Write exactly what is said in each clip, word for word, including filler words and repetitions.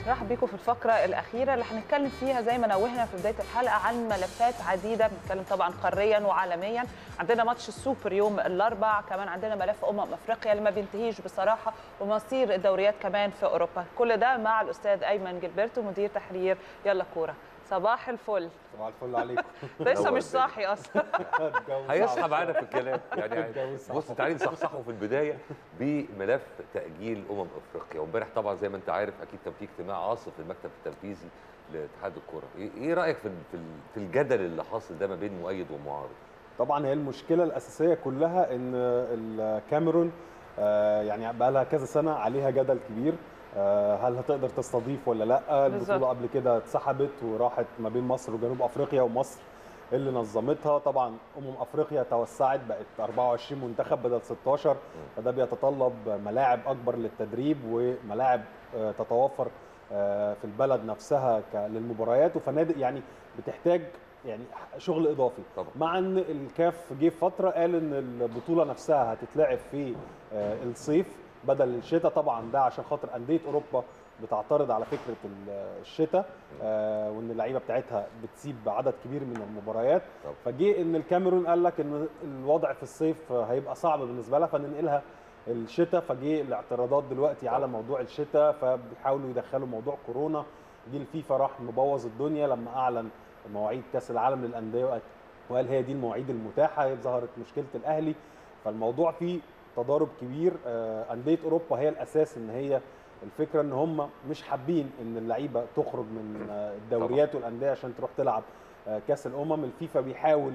نرحب بيكم في الفقرة الأخيرة اللي هنتكلم فيها زي ما نوهنا في بداية الحلقة عن ملفات عديدة. بنتكلم طبعا قاريا وعالميا. عندنا ماتش السوبر يوم الأربع، كمان عندنا ملف أمم أفريقيا اللي ما بينتهيش بصراحة، ومصير الدوريات كمان في أوروبا. كل ده مع الأستاذ أيمن جلبرتو مدير تحرير يلا كورة. صباح الفل. صباح الفل عليكم. لسه مش صاحي اصلا. هيصحى معانا في الكلام يعني. بص تعالي نصحصحه في البدايه بملف تاجيل امم افريقيا. وامبارح طبعا زي ما انت عارف اكيد كان في اجتماع عاصف في المكتب التنفيذي لاتحاد الكره. ايه رايك في في الجدل اللي حاصل ده ما بين مؤيد ومعارض؟ طبعا هي المشكله الاساسيه كلها ان الكاميرون يعني بقى لها كذا سنه عليها جدل كبير. هل هتقدر تستضيف ولا لا؟ البطوله قبل كده اتسحبت وراحت ما بين مصر وجنوب افريقيا، ومصر اللي نظمتها. طبعا امم افريقيا توسعت بقت أربعة وعشرين منتخب بدل ستاشر، فده بيتطلب ملاعب اكبر للتدريب وملاعب تتوفر في البلد نفسها للمباريات، وفنادق يعني بتحتاج يعني شغل اضافي طبعا. مع ان الكاف جه في فتره قال ان البطوله نفسها هتتلعب في الصيف بدل الشتاء. طبعا ده عشان خاطر انديه اوروبا بتعترض على فكره الشتاء، آه وان اللعيبه بتاعتها بتسيب عدد كبير من المباريات. فجه ان الكاميرون قال لك ان الوضع في الصيف هيبقى صعب بالنسبه لها فننقلها الشتاء. فجه الاعتراضات دلوقتي على موضوع الشتاء، فبيحاولوا يدخلوا موضوع كورونا. جه الفيفا راح مبوظ الدنيا لما اعلن مواعيد كاس العالم للانديه وقال هي دي المواعيد المتاحه. ظهرت مشكله الاهلي، فالموضوع فيه تضارب كبير. انديه اوروبا هي الاساس، ان هي الفكره ان هم مش حابين ان اللعيبه تخرج من الدوريات والانديه عشان تروح تلعب كاس الامم. الفيفا بيحاول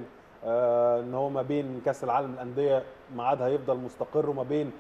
ان هو ما بين كاس العالم للانديه ميعادها يفضل مستقر، وما بين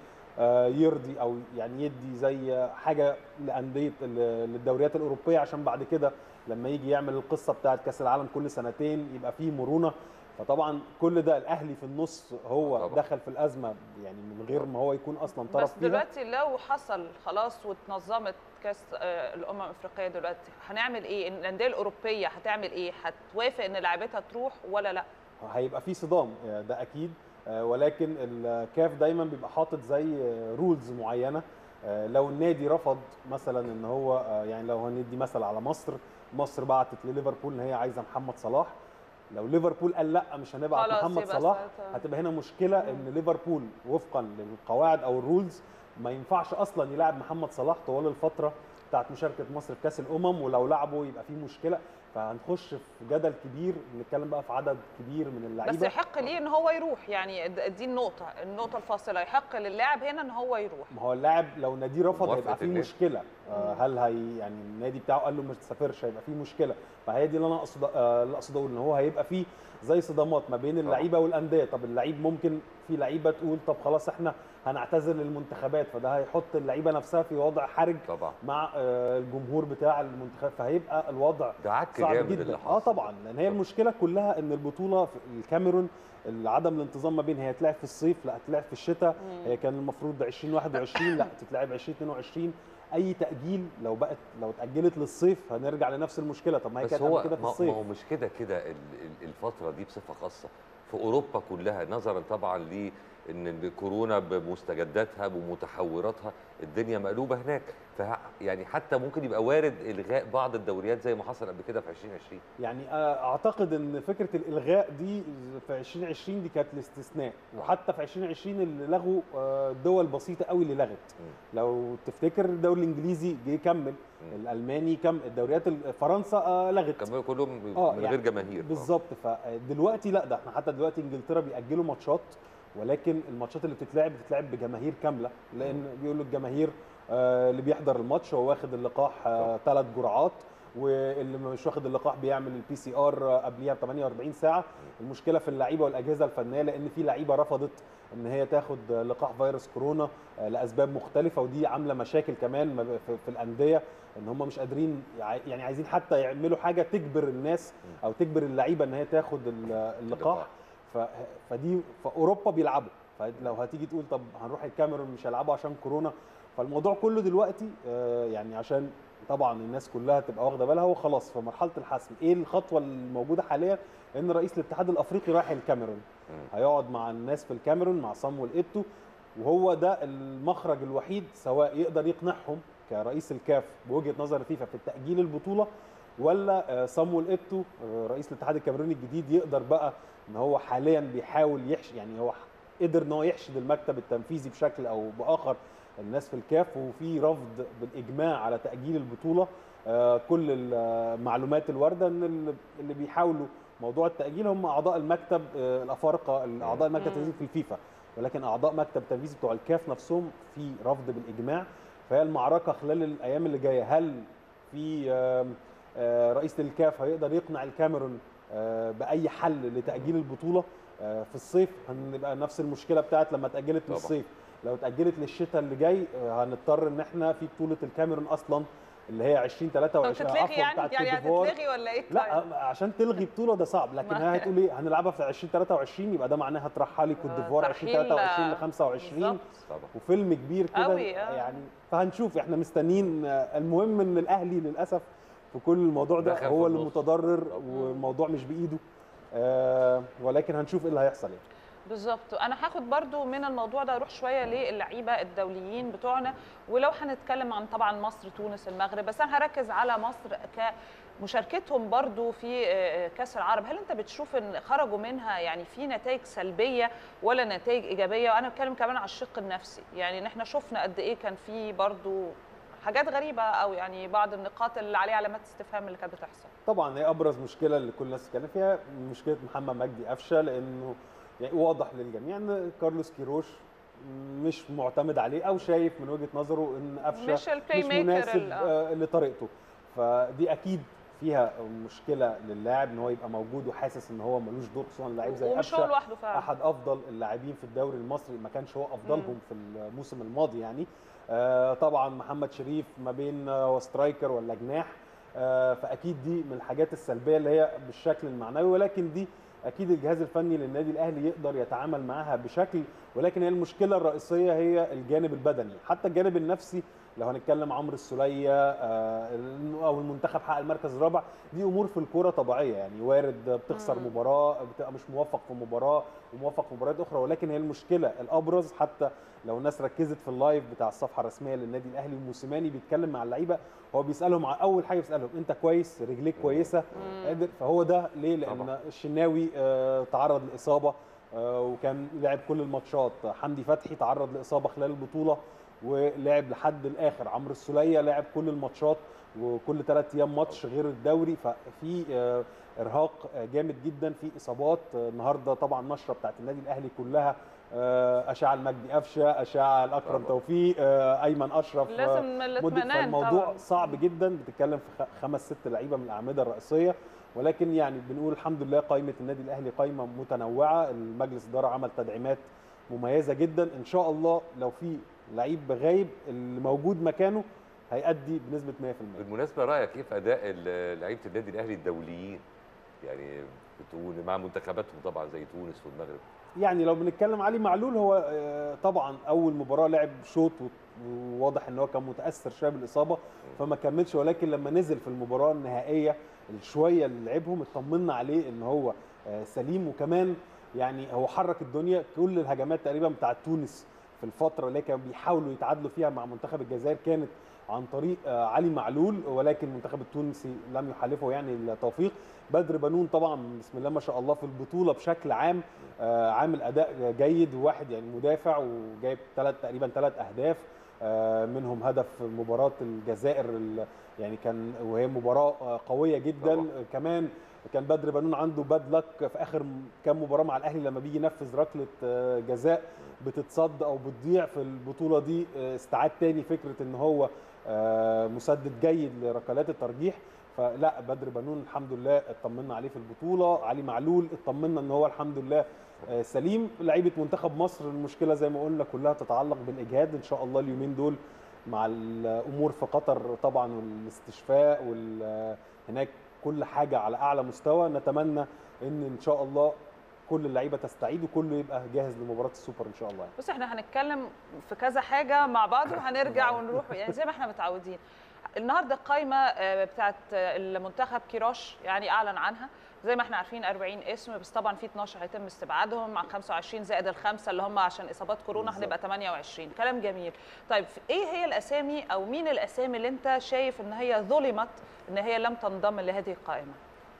يرضي او يعني يدي زي حاجه لانديه للدوريات الاوروبيه، عشان بعد كده لما يجي يعمل القصه بتاعه كاس العالم كل سنتين يبقى فيه مرونه. فطبعا كل ده الاهلي في النص هو طبعا دخل في الازمه يعني من غير ما هو يكون اصلا طرف بس دلوقتي فيها. لو حصل خلاص واتنظمت كاس الامم الافريقيه دلوقتي هنعمل ايه؟ الانديه الاوروبيه هتعمل ايه؟ هتوافق ان لاعبتها تروح ولا لا؟ هيبقى في صدام ده اكيد، ولكن الكاف دايما بيبقى حاطط زي رولز معينه. لو النادي رفض مثلا ان هو يعني لو هندي مثل على مصر، مصر بعتت لليفربول ان هي عايزه محمد صلاح. لو ليفربول قال لا مش هنبعت محمد صلاح، هتبقى هنا مشكله ان ليفربول وفقا للقواعد او الرولز ما ينفعش اصلا يلعب محمد صلاح طوال الفتره بتاعت مشاركه مصر في كاس الامم، ولو لعبه يبقى فيه مشكله. فهنخش في جدل كبير، نتكلم بقى في عدد كبير من اللعيبه. بس يحق ليه ان هو يروح؟ يعني دي النقطه النقطه الفاصله، يحق للاعب هنا ان هو يروح. ما هو اللاعب لو ناديه رفض هيبقى فيه مشكله. آه هل هي يعني النادي بتاعه قال له ما تسافرش هيبقى فيه مشكله. فهي دي اللي انا اقصد آه اللي اقصد اقول ان هو هيبقى فيه زي صدامات ما بين اللعيبه والانديه. طب اللعيب ممكن في لعيبه تقول طب خلاص احنا هنعتذر للمنتخبات، فده هيحط اللعيبه نفسها في وضع حرج طبعا مع آه الجمهور بتاع المنتخب، فهيبقى الوضع صعب جدا. اه طبعا، لان هي المشكله كلها ان البطوله في الكاميرون عدم الانتظام ما بين هي هتلعب في الصيف لا هتلعب في الشتاء. هي كان المفروض ألفين وواحد وعشرين لا تتلعب ألفين واثنين وعشرين. اي تاجيل لو بقت لو اتاجلت للصيف هنرجع لنفس المشكله. طب ما هي كانت قبل كده في الصيف. ما هو مش كده كده الفتره دي بصفه خاصه في اوروبا كلها، نظرا طبعا ل ان كورونا بمستجداتها بمتحوراتها الدنيا مقلوبه هناك. ف يعني حتى ممكن يبقى وارد الغاء بعض الدوريات زي ما حصل قبل كده في ألفين وعشرين. يعني اعتقد ان فكره الالغاء دي في ألفين وعشرين دي كانت الاستثناء، وحتى في ألفين وعشرين اللي لغوا دول بسيطه قوي اللي لغت. لو تفتكر الدوري الانجليزي جه كمل، الالماني كم، الدوريات فرنسا لغت كملوا كلهم من آه غير يعني جماهير. بالظبط. فدلوقتي لا، ده احنا حتى دلوقتي انجلترا بيأجلوا ماتشات، ولكن الماتشات اللي بتتلعب بتتلعب بجماهير كامله، لان بيقولوا الجماهير آه اللي بيحضر الماتش هو واخد اللقاح ثلاث آه جرعات، واللي مش واخد اللقاح بيعمل البي سي ار قبليها ب ثمانية وأربعين ساعه. المشكله في اللعيبه والاجهزه الفنيه، لان في لعيبه رفضت ان هي تاخد لقاح فيروس كورونا آه لاسباب مختلفه، ودي عامله مشاكل كمان في, في الانديه، ان هم مش قادرين يعني عايزين حتى يعملوا حاجه تجبر الناس او تجبر اللعيبه ان هي تاخد اللقاح. فدي في اوروبا بيلعبوا، فلو هتيجي تقول طب هنروح الكاميرون مش هيلعبوا عشان كورونا. فالموضوع كله دلوقتي يعني عشان طبعا الناس كلها تبقى واخده بالها، وخلاص في مرحله الحسم. ايه الخطوه الموجوده حاليا؟ ان رئيس الاتحاد الافريقي رايح الكاميرون، هيقعد مع الناس في الكاميرون مع صامويل ايتو، وهو ده المخرج الوحيد سواء يقدر يقنعهم كرئيس الكاف بوجهه نظر الفيفا في تاجيل البطوله، ولا صامويل ايتو رئيس الاتحاد الكاميروني الجديد يقدر بقى ان هو حاليا بيحاول يحشد، يعني هو قدر ان هو يحشد المكتب التنفيذي بشكل او باخر الناس في الكاف، وفي رفض بالاجماع على تاجيل البطوله. كل المعلومات الوارده ان اللي بيحاولوا موضوع التاجيل هم اعضاء المكتب الافارقه، اعضاء المكتب التنفيذي في الفيفا، ولكن اعضاء مكتب التنفيذي بتوع الكاف نفسهم في رفض بالاجماع. فهي المعركه خلال الايام اللي جايه، هل في رئيس الكاف هيقدر يقنع الكاميرون باي حل لتاجيل البطوله؟ في الصيف هنبقى نفس المشكله بتاعت لما اتاجلت للصيف، لو اتاجلت للشتاء اللي جاي هنضطر ان احنا في بطوله الكاميرون اصلا اللي هي ألفين وثلاثة وعشرين عفوا يعني بتاعت يعني هتتلغي ولا ايه؟ لا عشان تلغي بطوله ده صعب، لكن هي هتقول ايه هنلعبها في ألفين وثلاثة وعشرين، يبقى ده معناها ترحلي كوت ديفوار ألفين وثلاثة وعشرين ل خمسة وعشرين، وفيلم كبير كده يعني. فهنشوف، احنا مستنيين. المهم ان الاهلي للاسف في كل الموضوع ده هو اللي متضرر، والموضوع مش بايده، آه ولكن هنشوف ايه اللي هيحصل يعني. بالظبط. انا هاخد برضو من الموضوع ده اروح شويه للعيبه الدوليين بتوعنا، ولو هنتكلم عن طبعا مصر تونس المغرب، بس انا هركز على مصر كمشاركتهم برضو في كاس العرب. هل انت بتشوف ان خرجوا منها يعني في نتائج سلبيه ولا نتائج ايجابيه؟ وانا بتكلم كمان على الشق النفسي، يعني ان احنا شفنا قد ايه كان في برضو حاجات غريبه، او يعني بعض النقاط اللي عليها علامات استفهام اللي كانت بتحصل. طبعا هي ابرز مشكله اللي كل الناس بتتكلم فيها مشكله محمد مجدي قفشه، لانه يعني واضح للجميع ان كارلوس كيروش مش معتمد عليه، او شايف من وجهه نظره ان قفشه مش, مش مناسب لطريقته. فدي اكيد فيها مشكله للاعب ان هو يبقى موجود وحاسس ان هو ملوش دور، خصوصا لعيب زي قفشه ومش هو لوحده فعلا، احد افضل اللاعبين في الدوري المصري، ما كانش هو افضلهم في الموسم الماضي يعني. طبعا محمد شريف ما بين سترايكر ولا جناح، فاكيد دي من الحاجات السلبيه اللي هي بالشكل المعنوي، ولكن دي اكيد الجهاز الفني للنادي الاهلي يقدر يتعامل معاها بشكل. ولكن هي المشكله الرئيسيه هي الجانب البدني، حتى الجانب النفسي لو هنتكلم عمرو السوليه او المنتخب حقق المركز الرابع، دي امور في الكوره طبيعيه يعني، وارد بتخسر مم. مباراه، بتبقى مش موفق في مباراه وموفق في مباريات اخرى، ولكن هي المشكله الابرز. حتى لو الناس ركزت في اللايف بتاع الصفحه الرسميه للنادي الاهلي وموسيماني بيتكلم مع اللعيبه، هو بيسالهم على اول حاجه، بيسالهم انت كويس، رجليك كويسه، قادر. فهو ده ليه؟ لان طبعا الشناوي آه تعرض لاصابه آه وكان لعب كل الماتشات، حمدي فتحي تعرض لاصابه خلال البطوله ولعب لحد الاخر، عمرو السوليه لعب كل الماتشات وكل ثلاث ايام ماتش غير الدوري، ففي آه ارهاق جامد جدا، في اصابات. النهارده طبعا النشره بتاعت النادي الاهلي كلها اشعه المجدي قفشه، اشعه الاكرم توفيق، ايمن اشرف، لازم الاطمئنان. الموضوع طبعا صعب جدا، بتتكلم في خمس ست لعيبه من الاعمده الرئيسيه، ولكن يعني بنقول الحمد لله قائمه النادي الاهلي قائمه متنوعه، المجلس الاداره عمل تدعيمات مميزه جدا، ان شاء الله لو في لعيب غايب اللي موجود مكانه هيأدي بنسبه مية في المية. بالمناسبه رايك ايه في اداء لعيبه النادي الاهلي الدوليين يعني مع منتخباتهم طبعا زي تونس والمغرب؟ يعني لو بنتكلم علي معلول، هو طبعا اول مباراه لعب شوط وواضح ان هو كان متاثر شويه بالاصابه فما كملش، ولكن لما نزل في المباراه النهائيه الشويه اللي لعبهم اطمنا عليه ان هو سليم، وكمان يعني هو حرك الدنيا. كل الهجمات تقريبا بتاعت تونس في الفتره اللي كانوا بيحاولوا يتعادلوا فيها مع منتخب الجزائر كانت عن طريق علي معلول، ولكن المنتخب التونسي لم يحالفه يعني التوفيق. بدر بنون طبعا بسم الله ما شاء الله في البطوله بشكل عام عامل اداء جيد، وواحد يعني مدافع وجايب ثلاث تقريبا ثلاث اهداف، منهم هدف مباراه الجزائر يعني كان وهي مباراه قويه جدا طبعا. كمان كان بدر بنون عنده باد لك في اخر كام مباراه مع الاهلي، لما بيجي ينفذ ركله جزاء بتتصد او بتضيع في البطوله دي، استعاد تاني فكره ان هو مسدد جيد لركلات الترجيح. فلا بدر بنون الحمد لله اطمنا عليه في البطوله. علي معلول اطمنا ان هو الحمد لله سليم. لعيبه منتخب مصر المشكله زي ما قلنا كلها تتعلق بالاجهاد، ان شاء الله اليومين دول مع الامور في قطر طبعا والاستشفاء وهناك كل حاجه على اعلى مستوى، نتمنى ان ان شاء الله كل اللعيبه تستعيد وكله يبقى جاهز لمباراه السوبر ان شاء الله. بص احنا هنتكلم في كذا حاجه مع بعض وهنرجع ونروح يعني زي ما احنا متعودين. النهارده القايمه بتاعت المنتخب كيروش يعني اعلن عنها، زي ما احنا عارفين أربعين اسم، بس طبعا في اتناشر هيتم استبعادهم مع خمسة وعشرين زائد الخمسه اللي هم عشان اصابات كورونا هنبقى ثمانية وعشرين. كلام جميل. طيب ايه هي الاسامي او مين الاسامي اللي انت شايف ان هي ظلمت ان هي لم تنضم لهذه القائمه؟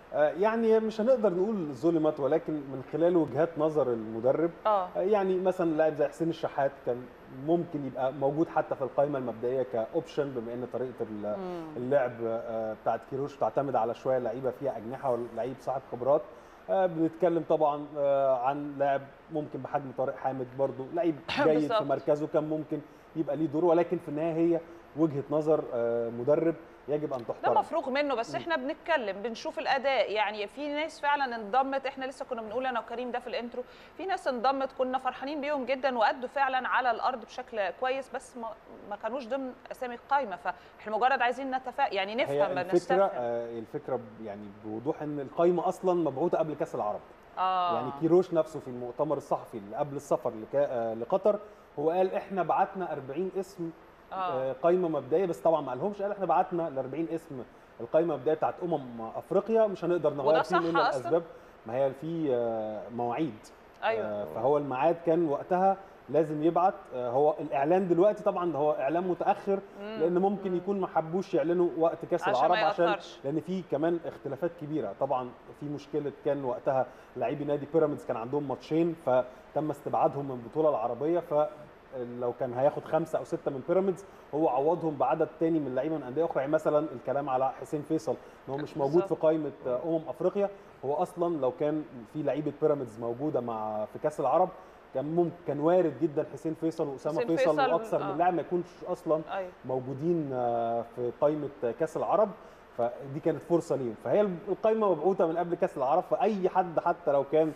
يعني مش هنقدر نقول ظلمت، ولكن من خلال وجهات نظر المدرب. اه يعني مثلا لاعب زي حسين الشحات كان ممكن يبقى موجود حتى في القائمه المبدئيه كاوبشن، بما ان طريقه اللعب بتاعت كيروش بتعتمد على شويه لعيبه فيها اجنحه ولعيب صاحب خبرات. بنتكلم طبعا عن لاعب ممكن بحجم طارق حامد، برضو لعيب جيد في مركزه كان ممكن يبقى ليه دور، ولكن في النهايه هي وجهه نظر مدرب يجب ان تحترم. ده مفروغ منه، بس احنا بنتكلم بنشوف الاداء. يعني في ناس فعلا انضمت، احنا لسه كنا بنقول انا وكريم ده في الانترو، في ناس انضمت كنا فرحانين بيهم جدا وادوا فعلا على الارض بشكل كويس، بس ما, ما كانوش ضمن اسامي القائمه. فاحنا مجرد عايزين نتفق يعني نفهم الفكره نستفهم. آه الفكره يعني بوضوح ان القائمه اصلا مبعوثه قبل كاس العرب. آه. يعني كيروش نفسه في المؤتمر الصحفي اللي قبل السفر لقطر هو قال احنا بعتنا أربعين اسم آه. قائمه مبدئيه، بس طبعا ما قالهمش، قال احنا بعتنا ل أربعين اسم القائمه المبدئيه بتاعت امم افريقيا، مش هنقدر نغير فيهم الا الاسباب، ما هي في مواعيد. ايوه. فهو الميعاد كان وقتها لازم يبعت. هو الاعلان دلوقتي طبعا هو اعلان متاخر، لان ممكن يكون ما حبوش يعلنوا وقت كاس العرب عشان لان في كمان اختلافات كبيره. طبعا في مشكله كان وقتها لاعبي نادي بيراميدز كان عندهم ماتشين فتم استبعادهم من البطوله العربيه، ف لو كان هياخد خمسه او سته من بيراميدز هو عوضهم بعدد تاني من لعيبه من انديه اخرى. يعني مثلا الكلام على حسين فيصل ان هو مش موجود في قائمه امم افريقيا، هو اصلا لو كان في لعيبه بيراميدز موجوده مع في كاس العرب كان ممكن كان وارد جدا حسين فيصل واسامه فيصل, فيصل واكثر آه. من لاعب ما يكونش اصلا أيوه. موجودين في قائمه كاس العرب، فدي كانت فرصه ليهم. فهي القائمه مبعوثه من قبل كاس العرب، فاي حد حتى لو كان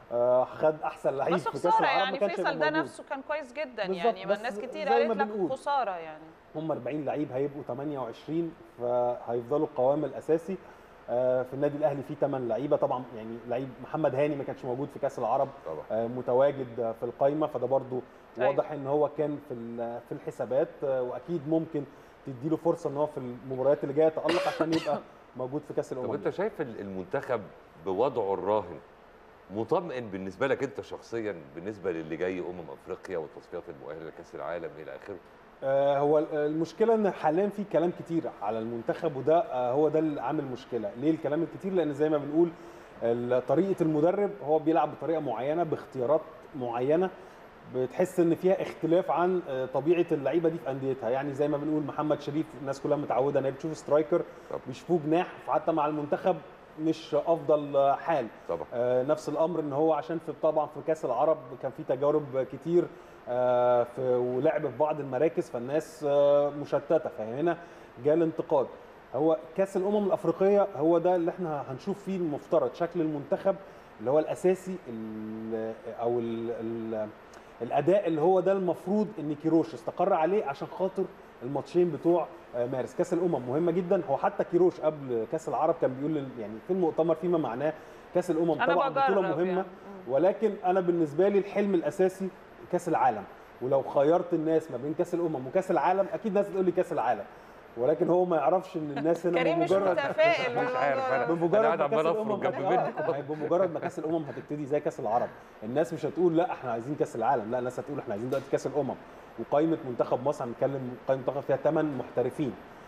خد احسن لعيب في كاس العرب يعني فيصل ده نفسه كان كويس جدا يعني، ما الناس كتير قالت لك خساره يعني. هم أربعين لعيب هيبقوا ثمانية وعشرين، فهيفضلوا القوام الاساسي. في النادي الاهلي في ثمانية لعيبه طبعا، يعني لعيب محمد هاني ما كانش موجود في كاس العرب طبعا. متواجد في القائمه، فده برضو واضح ان هو كان في في الحسابات، واكيد ممكن تديله فرصه ان هو في المباريات اللي جايه يتالق عشان يبقى موجود في كاس الامم. طب انت شايف المنتخب بوضعه الراهن مطمئن بالنسبه لك انت شخصيا بالنسبه للي جاي امم افريقيا والتصفيات المؤهله لكاس العالم الى اخره؟ آه هو المشكله ان حاليا في كلام كتير على المنتخب، وده آه هو ده اللي عامل مشكله. ليه الكلام الكتير؟ لان زي ما بنقول طريقه المدرب هو بيلعب بطريقه معينه باختيارات معينه، بتحس ان فيها اختلاف عن طبيعه اللعيبه دي في انديتها. يعني زي ما بنقول محمد شريف الناس كلها متعوده ان هي بتشوف سترايكر بيشوفوه جناح، فحتى مع المنتخب مش افضل حال. طبعا. آه نفس الامر ان هو عشان في طبعا في كاس العرب كان في تجارب كتير آه في ولعب في بعض المراكز، فالناس آه مشتته، فهنا جاء الانتقاد. هو كاس الامم الافريقيه هو ده اللي احنا هنشوف فيه المفترض شكل المنتخب اللي هو الاساسي ال او ال ال الاداء اللي هو ده المفروض ان كيروش استقر عليه عشان خاطر الماتشين بتوع مارس. كاس الامم مهمه جدا. هو حتى كيروش قبل كاس العرب كان بيقول يعني في المؤتمر فيما معناه كاس الامم طبعا بطوله مهمه يعني. ولكن انا بالنسبه لي الحلم الاساسي كاس العالم، ولو خيرت الناس ما بين كاس الامم وكاس العالم اكيد الناس تقول لي كاس العالم، ولكن هو ما يعرفش ان الناس هنا كريم بمجرد مش متفائل مش عارف انا بمجرد ما كاس الامم بمجرد ما كاس الامم هتبتدي زي كاس العرب، الناس مش هتقول لا احنا عايزين كاس العالم، لا الناس هتقول احنا عايزين دلوقتي كاس الامم. وقائمه منتخب مصر هنتكلم قائمه منتخب فيها ثمان محترفين،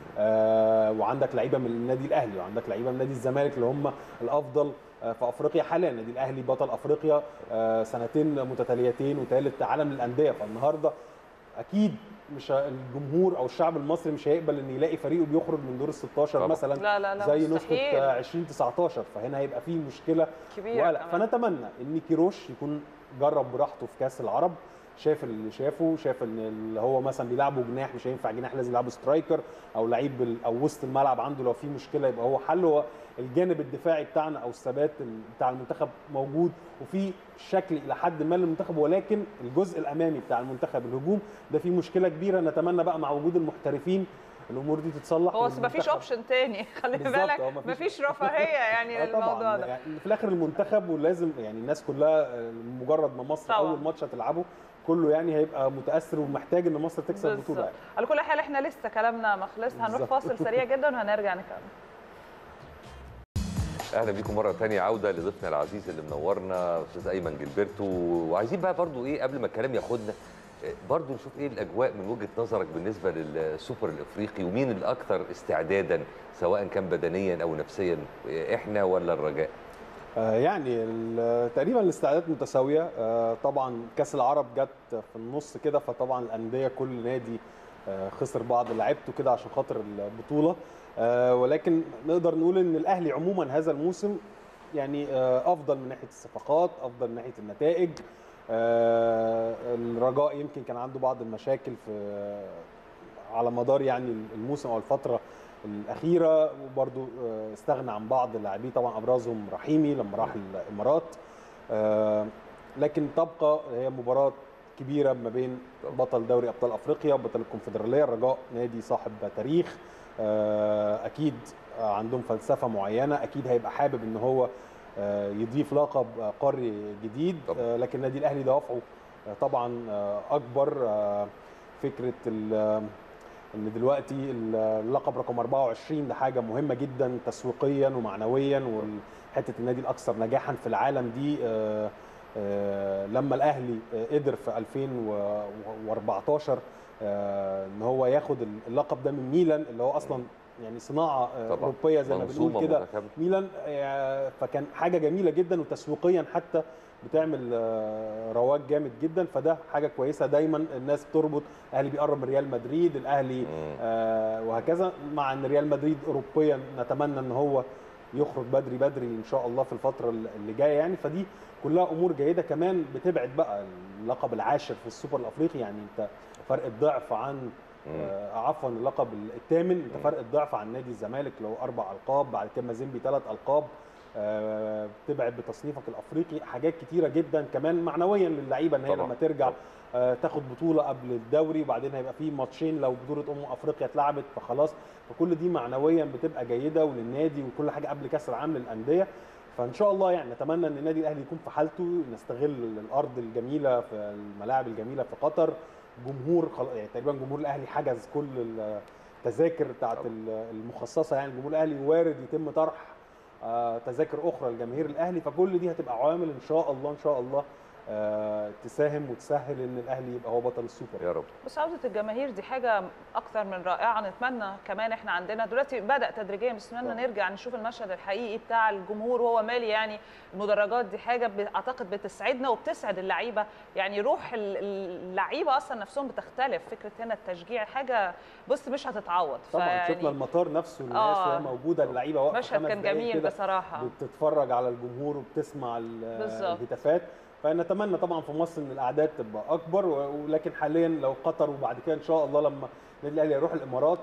آه وعندك لعيبه من النادي الاهلي وعندك لعيبه من نادي الزمالك اللي هم الافضل آه في افريقيا حاليا. النادي الاهلي بطل افريقيا آه سنتين متتاليتين وثالث عالم للانديه، فالنهارده اكيد مش الجمهور او الشعب المصري مش هيقبل ان يلاقي فريقه بيخرج من دور ال ستاشر طبعا. مثلا لا لا لا زي نسخه ألفين وتسعتاشر، فهنا هيبقى فيه مشكله كبيره. فنتمنى ان كيروش يكون جرب براحته في كاس العرب، شاف اللي شافه، شاف ان اللي هو مثلا بيلعبه جناح مش هينفع جناح، لازم يلعبه سترايكر او لعيب او وسط الملعب عنده لو في مشكله يبقى هو حل. هو الجانب الدفاعي بتاعنا او الثبات بتاع المنتخب موجود وفي شكل الى حد ما للمنتخب، ولكن الجزء الامامي بتاع المنتخب الهجوم ده فيه مشكله كبيره. نتمنى بقى مع وجود المحترفين الامور دي تتصلح. هو ما فيش اوبشن تاني، خلي بالك ما فيش رفاهيه يعني للموضوع ده. يعني في الاخر المنتخب ولازم يعني الناس كلها مجرد ما مصر طبعا. اول ماتش هتلعبه كله يعني هيبقى متاثر ومحتاج ان مصر تكسب البطوله يعني. على كل حال احنا لسه كلامنا ما خلص، هنروح فاصل سريع جدا وهنرجع نكمل. اهلا بيكم مره ثانيه، عوده لضيفنا العزيز اللي منورنا استاذ ايمن جilberto. وعايزين بقى برضو ايه قبل ما الكلام ياخدنا برضو نشوف ايه الاجواء من وجهه نظرك بالنسبه للسوبر الافريقي، ومين الاكثر استعدادا سواء كان بدنيا او نفسيا، احنا ولا الرجاء؟ آه يعني تقريبا الاستعدادات متساويه. آه طبعا كاس العرب جت في النص كده، فطبعا الانديه كل نادي آه خسر بعض لعيبته كده عشان خاطر البطوله. آه ولكن نقدر نقول ان الاهلي عموما هذا الموسم يعني آه افضل من ناحيه الصفقات، افضل من ناحيه النتائج. آه الرجاء يمكن كان عنده بعض المشاكل في على مدار يعني الموسم او الفتره الاخيره، وبرده استغنى عن بعض اللاعبين، طبعا ابرزهم رحيمي لما راح الامارات. آه لكن تبقى هي مباراه كبيره ما بين بطل دوري ابطال افريقيا وبطل الكونفدراليه. الرجاء نادي صاحب تاريخ، آه اكيد عندهم فلسفه معينه، اكيد هيبقى حابب ان هو يضيف لقب قاري جديد. لكن النادي الاهلي دوافعه طبعا اكبر. فكره ان دلوقتي اللقب رقم أربعة وعشرين ده حاجه مهمه جدا تسويقيا ومعنويا، وحته النادي الاكثر نجاحا في العالم دي لما الاهلي قدر في ألفين وأربعتاشر ان هو ياخد اللقب ده من ميلان، اللي هو اصلا يعني صناعه اوروبيه زي ما بنقول كده ميلان. فكان حاجه جميله جدا، وتسويقيا حتى بتعمل رواج جامد جدا، فده حاجه كويسه. دايما الناس بتربط الاهلي بيقرب من ريال مدريد، الاهلي آه وهكذا، مع ان ريال مدريد اوروبيا نتمنى ان هو يخرج بدري بدري ان شاء الله في الفتره اللي جايه يعني. فدي كلها امور جيده. كمان بتبعد بقى اللقب العاشر في السوبر الافريقي، يعني انت فرق الضعف عن آه عفوا اللقب الثامن، انت فرق الضعف عن نادي الزمالك اللي هو اربع القاب، بعد كده مازيمبي ثلاث القاب. آه بتبعد بتصنيفك الافريقي، حاجات كتيره جدا كمان معنويا للعيبه ان هي لما ترجع آه تاخد بطوله قبل الدوري، وبعدين هيبقى في ماتشين لو بطوله امم افريقيا اتلعبت فخلاص. فكل دي معنويا بتبقى جيده وللنادي، وكل حاجه قبل كاس العالم للانديه. فان شاء الله يعني نتمنى ان النادي الاهلي يكون في حالته، نستغل الارض الجميله في الملاعب الجميله في قطر. جمهور يعني تقريبا جمهور الاهلي حجز كل التذاكر بتاعت المخصصه، يعني جمهور الاهلي وارد يتم طرح آه تذاكر اخرى لجماهير الاهلي. فكل دي هتبقى عوامل ان شاء الله ان شاء الله آه تساهم وتسهل ان الاهلي يبقى هو بطل السوبر يا رب. بس عوده الجماهير دي حاجه اكثر من رائعه. نتمنى كمان احنا عندنا دلوقتي بدا تدريجيا، بس نتمنى نرجع نشوف المشهد الحقيقي بتاع الجمهور وهو مالي يعني المدرجات. دي حاجه اعتقد بتسعدنا وبتسعد اللعيبه، يعني روح اللعيبه اصلا نفسهم بتختلف. فكره هنا التشجيع حاجه بص مش هتتعوض. طبعا شفنا المطار نفسه الناس آه وهي موجوده، اللعيبه واقفه مشهد كان جميل بصراحه، بتتفرج على الجمهور وبتسمع الهتافات. فنتمنى طبعا في مصر ان الاعداد تبقى اكبر، ولكن حاليا لو قطر وبعد كده ان شاء الله لما النادي الاهلي يروح الامارات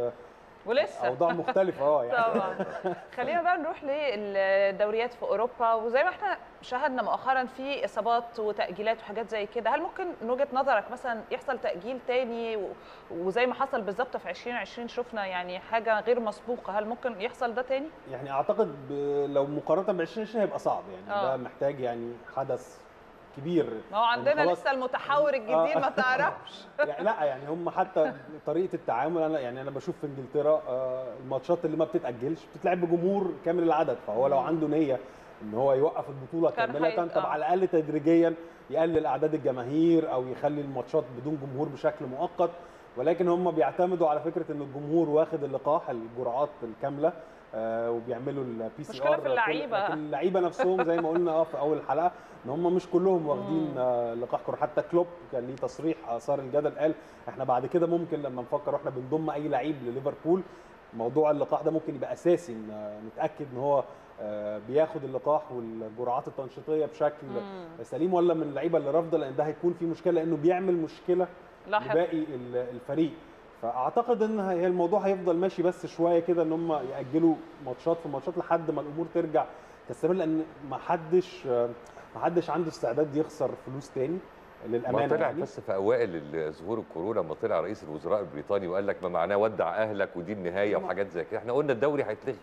ولسه اوضاع مختلفه اه يعني طبعا. خلينا بقى نروح للدوريات في اوروبا، وزي ما احنا شاهدنا مؤخرا في اصابات وتاجيلات وحاجات زي كده. هل ممكن من وجهه نظرك مثلا يحصل تاجيل تاني وزي ما حصل بالظبط في ألفين وعشرين شفنا يعني حاجه غير مسبوقه؟ هل ممكن يحصل ده تاني؟ يعني اعتقد لو مقارنه ب ألفين وعشرين هيبقى صعب يعني. آه. ده محتاج يعني حدث كبير. ما هو عندنا يعني لسه المتحور الجديد آه. ما تعرفش يعني لا يعني هم حتى طريقه التعامل، انا يعني انا بشوف في انجلترا الماتشات اللي ما بتتاجلش بتتلعب بجمهور كامل العدد. فهو لو عنده نيه ان هو يوقف البطوله كامله، طب على الاقل تدريجيا يقلل اعداد الجماهير او يخلي الماتشات بدون جمهور بشكل مؤقت. ولكن هم بيعتمدوا على فكره ان الجمهور واخد اللقاح الجرعات الكامله آه وبيعملوا البي سي ار. مشكله في اللعيبه، اللعيبه نفسهم زي ما قلنا اه في اول الحلقه ان هم مش كلهم واخدين آه لقاح كورونا. حتى كلوب كان ليه تصريح اثار الجدل، قال احنا بعد كده ممكن لما نفكر واحنا بنضم اي لعيب لليفربول موضوع اللقاح ده ممكن يبقى اساسي، ان نتاكد ان هو آه بياخد اللقاح والجرعات التنشيطيه بشكل مم. سليم، ولا من اللعيبه اللي رافضه، لان ده هيكون في مشكله لانه بيعمل مشكله لباقي الفريق. فاعتقد ان هي الموضوع هيفضل ماشي بس شويه كده، ان هم ياجلوا ماتشات في ماتشات لحد ما الامور ترجع تستمر، لان ما حدش ما حدش عنده استعداد يخسر فلوس تاني للامانه. ما طلع يعني بس في اوائل ظهور الكورونا لما طلع رئيس الوزراء البريطاني وقال لك ما معناه ودع اهلك ودي النهايه وحاجات زي كده، احنا قلنا الدوري هيتلغي.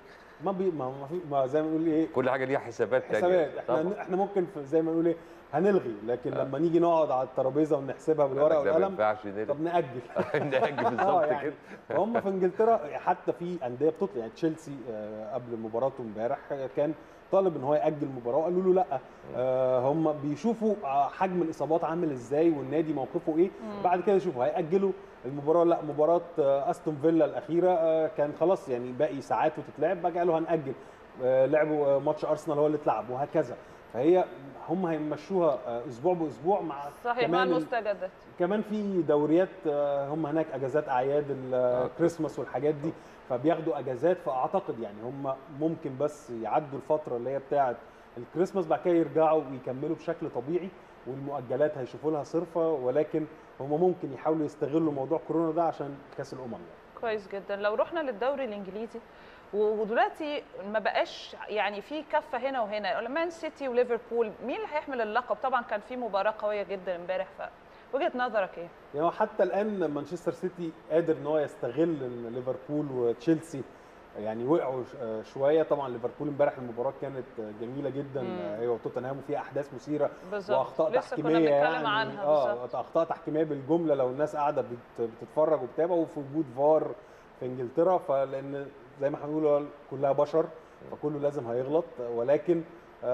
ما بي ما, ما, ما زي ما نقول ايه، كل حاجه ليها حسابات تانية. حسابات. احنا طبعا. احنا ممكن زي ما نقول ايه هنلغي، لكن آه. لما نيجي نقعد على الترابيزه ونحسبها بالورقه والقلم طب ناجل ناجل بالظبط يعني كده. هم في انجلترا حتى في انديه بتطلع، يعني تشيلسي قبل مباراته امبارح كان طالب ان هو ياجل المباراه وقالوا له لا. آه هم بيشوفوا حجم الاصابات عامل ازاي والنادي موقفه ايه، مم. بعد كده يشوفوا هياجلوا المباراه. لا مباراه استون فيلا الاخيره آه كان خلاص يعني باقي ساعات وتتلعب، بقى قالوا هناجل. آه لعبوا ماتش ارسنال هو اللي اتلعب وهكذا. فهي هم هيمشوها اسبوع باسبوع مع صحيح مع المستجدات. كمان في دوريات هم هناك اجازات اعياد الكريسماس والحاجات دي، فبياخدوا اجازات. فاعتقد يعني هم ممكن بس يعدوا الفتره اللي هي بتاعه الكريسماس، بعد كده يرجعوا ويكملوا بشكل طبيعي، والمؤجلات هيشوفوا لها صرفه. ولكن هم ممكن يحاولوا يستغلوا موضوع كورونا ده عشان كاس الامم يعني. كويس جدا. لو رحنا للدوري الانجليزي ودلوقتي ما بقاش يعني في كفه هنا وهنا، مان سيتي وليفربول مين اللي هيحمل اللقب؟ طبعا كان في مباراه قويه جدا امبارح، فوجهه نظرك ايه؟ يعني حتى الان مانشستر سيتي قادر ان هو يستغل ان ليفربول وتشيلسي يعني وقعوا شويه. طبعا ليفربول امبارح المباراه كانت جميله جدا هي وتوتنهام، وفيها احداث مثيره واخطاء تحكيميه يعني عنها اه اخطاء تحكيميه بالجمله لو الناس قاعده بتتفرج وبتابع، وفي وجود فار في انجلترا، فلان زي ما احنا بنقول كلها بشر فكله لازم هيغلط. ولكن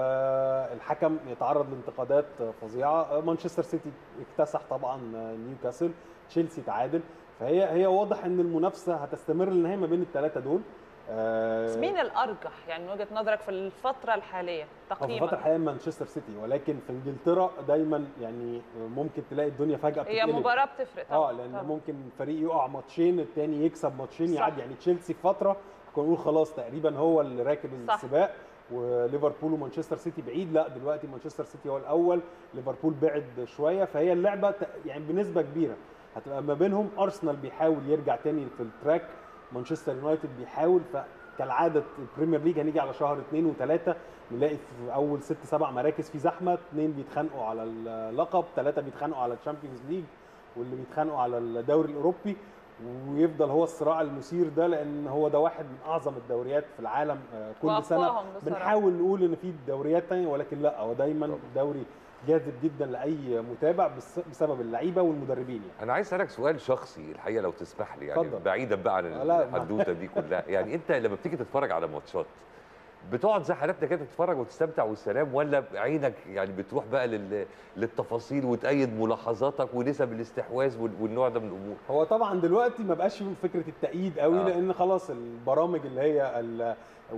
آه الحكم يتعرض لانتقادات فظيعه. مانشستر سيتي اكتسح طبعا نيوكاسل، تشيلسي تعادل. فهي هي واضح ان المنافسه هتستمر للنهايه ما بين الثلاثه دول. بس مين الارجح يعني من وجهه نظرك في الفتره الحاليه تقييما؟ في الفتره الحاليه مانشستر سيتي، ولكن في انجلترا دايما يعني ممكن تلاقي الدنيا فجاه بتتقلب. هي مباراه بتفرق طبعا. اه لان طبعا. ممكن فريق يقع ماتشين الثاني يكسب ماتشين يعدي. يعني تشيلسي في فتره كنا نقول خلاص تقريبا هو اللي راكب السباق، وليفربول ومانشستر سيتي بعيد. لا دلوقتي مانشستر سيتي هو الاول، ليفربول بعد شويه. فهي اللعبه يعني بنسبه كبيره هتبقى ما بينهم. ارسنال بيحاول يرجع تاني في التراك، مانشستر يونايتد بيحاول. فكالعاده البريمير ليج هنيجي على شهر اثنين وثلاثه نلاقي في اول ست سبع مراكز في زحمه، اثنين بيتخانقوا على اللقب، ثلاثه بيتخانقوا على الشامبيونز ليج، واللي بيتخانقوا على الدوري الاوروبي. ويفضل هو الصراع المثير ده، لان هو ده واحد من اعظم الدوريات في العالم. كل سنه بنحاول نقول ان في دوريات ثانيه، ولكن لا هو دايما دوري جاذب جدا لاي متابع بسبب اللعيبه والمدربين يعني. انا عايز اسالك سؤال شخصي الحقيقه لو تسمح لي، يعني فضل. بعيدا بقى عن الحدوته دي كلها، يعني انت لما بتيجي تتفرج على ماتشات بتقعد زي حالتنا كده تتفرج وتستمتع والسلام، ولا عينك يعني بتروح بقى لل... للتفاصيل وتأيد ملاحظاتك ونسب الاستحواذ والنوع ده من الامور؟ هو طبعا دلوقتي ما بقاش فكره التأييد قوي، آه. لان خلاص البرامج اللي هي ال...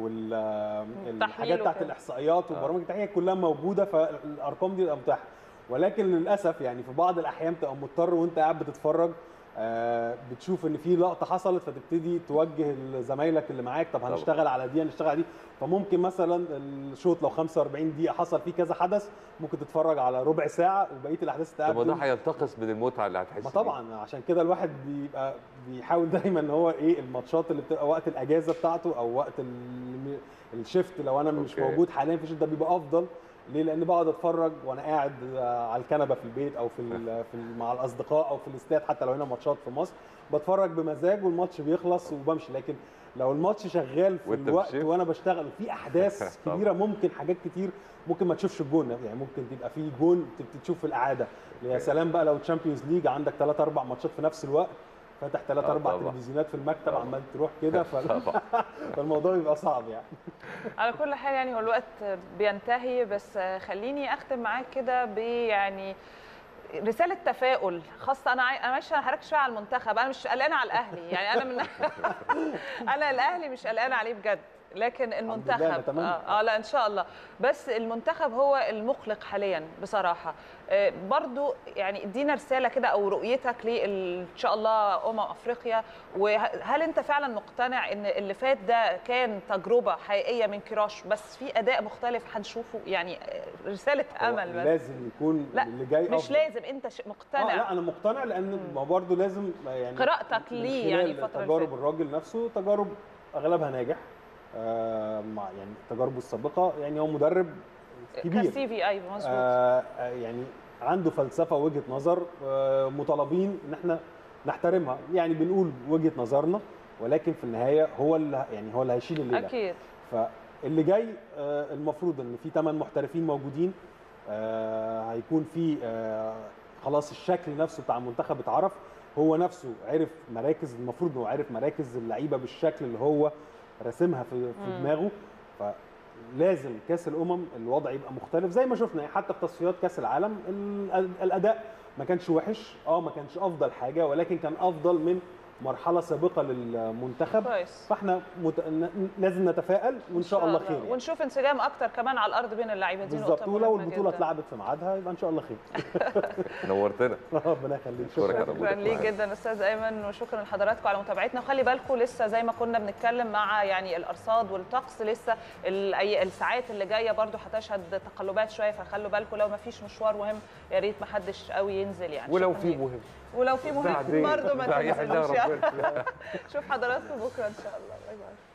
والحاجات بتاعت الاحصائيات والبرامج التحليليه كلها موجوده، فالارقام دي متاحه. ولكن للاسف يعني في بعض الاحيان تبقى مضطر وانت قاعد بتتفرج آه بتشوف ان في لقطه حصلت، فتبتدي توجه لزمايلك اللي معاك طب هنشتغل على دي هنشتغل على دي. فممكن مثلا الشوط لو خمسة وأربعين دقيقه حصل فيه كذا حدث، ممكن تتفرج على ربع ساعه وبقيه الاحداث تقابل. طب ده هينتقص من المتعه اللي هتحس بيها. طبعا عشان كده الواحد بيبقى بيحاول دايما ان هو ايه الماتشات اللي بتبقى وقت الاجازه بتاعته او وقت الشيفت، لو انا مش أوكي. موجود حاليا في الشيفت ده بيبقى افضل. ليه؟ لان بقعد اتفرج وانا قاعد على الكنبه في البيت او في في مع الاصدقاء او في الاستاد، حتى لو هنا ماتشات في مصر بتفرج بمزاج والماتش بيخلص وبمشي. لكن لو الماتش شغال في الوقت وانا بشتغل في احداث كبيره ممكن حاجات كتير ممكن ما تشوفش الجون، يعني ممكن تبقى في جون تشوف في الاعاده. يا سلام بقى لو تشامبيونز ليج عندك ثلاث اربع ماتشات في نفس الوقت، فاتح ثلاث اربع تلفزيونات في المكتب عمال تروح كده، فالموضوع بيبقى صعب يعني. على كل حال يعني هو الوقت بينتهي، بس خليني اختم معاك كده ب يعني رساله تفاؤل خاصه. انا انا ماشي انا هركز شويه على المنتخب، انا مش قلقانه على الاهلي يعني، انا من انا الاهلي مش قلقانه عليه بجد، لكن المنتخب آه, اه لا ان شاء الله. بس المنتخب هو المقلق حاليا بصراحه. آه برضو يعني ادينا رساله كده او رؤيتك ان شاء الله امم افريقيا، وهل انت فعلا مقتنع ان اللي فات ده كان تجربه حقيقيه من كراش بس في اداء مختلف هنشوفه؟ يعني رساله امل. بس لازم يكون لا اللي جاي مش أفضل. لازم انت مقتنع. آه لا انا مقتنع، لان ما برضو لازم يعني قراءتك ليه يعني فتره تجارب الراجل نفسه تجارب اغلبها ناجح آه مع يعني تجاربه السابقه، يعني هو مدرب كبير كسي في ايوه مظبوط. آه يعني عنده فلسفه وجهه نظر آه مطالبين ان احنا نحترمها، يعني بنقول وجهه نظرنا ولكن في النهايه هو اللي يعني هو اللي هيشيل الليله اكيد. فاللي جاي المفروض ان في ثمان محترفين موجودين، هيكون في خلاص الشكل نفسه بتاع المنتخب اتعرف، هو نفسه عرف مراكز، المفروض انه عرف مراكز اللعيبه بالشكل اللي هو راسمها في في دماغه. فلازم كاس الامم الوضع يبقى مختلف زي ما شفنا حتى في تصفيات كاس العالم. الاداء ما كانش وحش، اه ما كانش افضل حاجه، ولكن كان افضل من مرحله سابقه للمنتخب كويس. فاحنا مت... لازم نتفائل وان شاء الله خير يعني. ونشوف انسجام اكتر كمان على الارض بين اللاعبين دي بالظبط، ولو البطوله اتلعبت في ميعادها يبقى ان شاء الله خير. نورتنا. ربنا يخليك. شكرا, شكرا ليك جدا استاذ ايمن، وشكرا لحضراتكم على متابعتنا. وخلي بالكم لسه زي ما كنا بنتكلم مع يعني الارصاد والطقس، لسه الساعات اللي جايه برده هتشهد تقلبات شويه، فخلوا بالكم لو ما فيش مشوار مهم يا ريت ما حدش قوي ينزل يعني. ولو في مهم ولو في مهم برضه ما تنسوش يعني. شوف حضراتكم بكره ان شاء الله. باي باي.